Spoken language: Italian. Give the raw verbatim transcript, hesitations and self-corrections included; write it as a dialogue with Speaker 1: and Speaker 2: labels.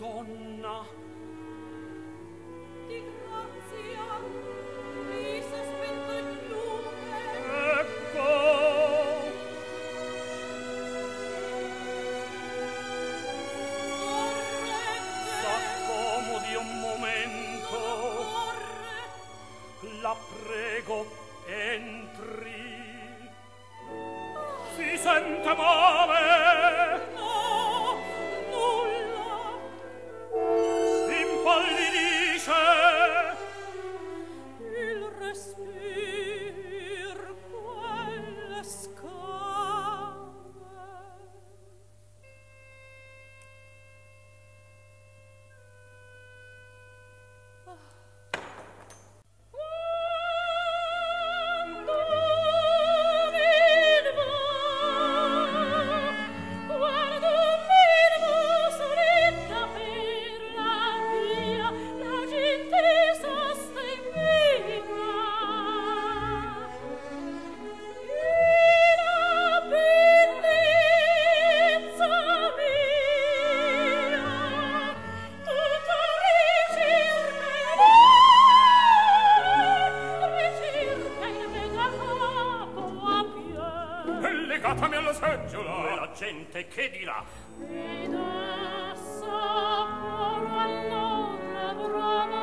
Speaker 1: donna.
Speaker 2: Di grazia, mi sospetto il lume.
Speaker 1: Ecco. S'accomodi un momento. La prego, entri. Si sente male?
Speaker 2: No, nulla.
Speaker 1: Impallidisce?
Speaker 2: Il respir, quelle scale.
Speaker 1: Legatemi alla seggiola. E la gente che dirà?
Speaker 2: Ed essa, allora, brava